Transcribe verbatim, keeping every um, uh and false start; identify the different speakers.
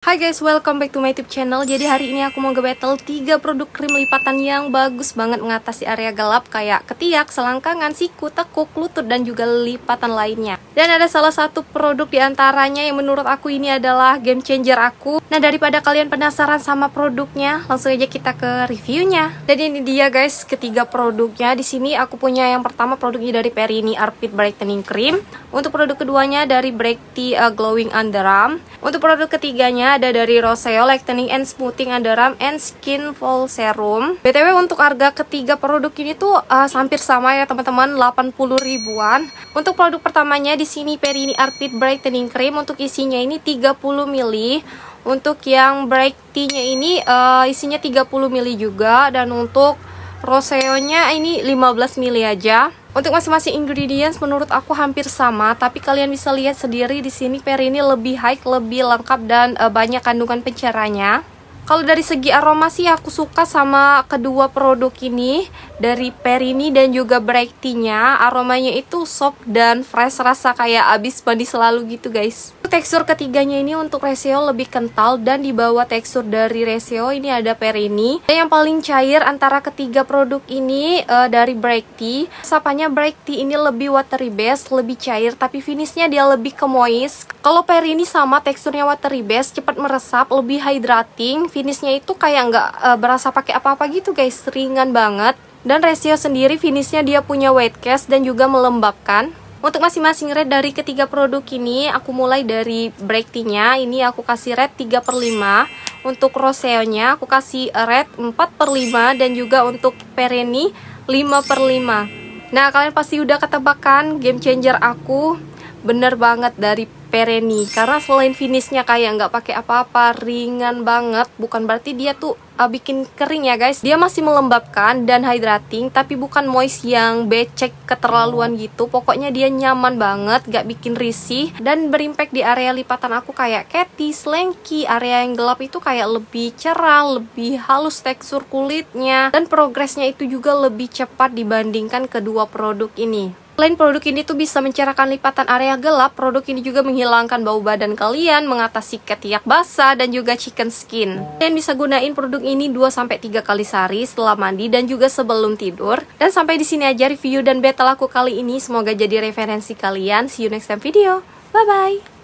Speaker 1: Hai guys, welcome back to my YouTube channel. Jadi hari ini aku mau nge-battle tiga produk krim lipatan yang bagus banget mengatasi area gelap kayak ketiak, selangkangan, siku, tekuk, lutut, dan juga lipatan lainnya. Dan ada salah satu produk diantaranya yang menurut aku ini adalah game changer aku. Nah, daripada kalian penasaran sama produknya, langsung aja kita ke reviewnya. Dan ini dia guys, ketiga produknya. Di sini aku punya yang pertama produknya dari Perini Armpit Brightening Cream. Untuk produk keduanya dari Brightening uh, Glowing Underarm. Untuk produk ketiganya ada dari Roseo Lightening and Smoothing Underarm and Skin Fall Serum. B T W untuk harga ketiga produk ini tuh uh, hampir sama ya teman-teman, delapan puluh ribuan. Untuk produk pertamanya di sini Perini Armpit Brightening Cream, untuk isinya ini tiga puluh mililiter. Untuk yang Brightening-nya ini uh, isinya tiga puluh mililiter juga, dan untuk Roseo-nya ini lima belas mililiter aja. Untuk masing-masing ingredients menurut aku hampir sama, tapi kalian bisa lihat sendiri di sini Perini lebih high, lebih lengkap, dan uh, banyak kandungan pencerahnya. Kalau dari segi aroma sih aku suka sama kedua produk ini dari Perini dan juga Brightening-nya. Aromanya itu soft dan fresh, rasa kayak abis mandi selalu gitu guys. Tekstur ketiganya ini untuk Roseo lebih kental, dan di bawah tekstur dari Roseo ini ada Perini. Dan yang paling cair antara ketiga produk ini uh, dari Brightening. Sapanya Brightening ini lebih watery base, lebih cair, tapi finishnya dia lebih ke moist. Kalau Perini sama teksturnya watery base, cepat meresap, lebih hydrating. Finishnya itu kayak nggak uh, berasa pakai apa-apa gitu guys, ringan banget. Dan Roseo sendiri finishnya dia punya white cast dan juga melembabkan. Untuk masing-masing rate dari ketiga produk ini, aku mulai dari Brightening-nya, ini aku kasih rate tiga per lima. Untuk Roseo-nya aku kasih rate empat per lima, dan juga untuk Perini lima per lima. Nah, kalian pasti udah ketebakan game changer aku bener banget dari Perini, karena selain finishnya kayak nggak pakai apa-apa, ringan banget, bukan berarti dia tuh uh, bikin kering ya guys. Dia masih melembabkan dan hydrating, tapi bukan moist yang becek keterlaluan gitu. Pokoknya dia nyaman banget, nggak bikin risih, dan berimpact di area lipatan aku kayak ketis, lengki, area yang gelap itu kayak lebih cerah, lebih halus tekstur kulitnya, dan progresnya itu juga lebih cepat dibandingkan kedua produk ini. Selain produk ini tuh bisa mencerahkan lipatan area gelap, produk ini juga menghilangkan bau badan kalian, mengatasi ketiak basah, dan juga chicken skin. Kalian bisa gunain produk ini dua sampai tiga kali sehari setelah mandi dan juga sebelum tidur. Dan sampai di sini aja review dan battle aku kali ini, semoga jadi referensi kalian. See you next time video. Bye bye.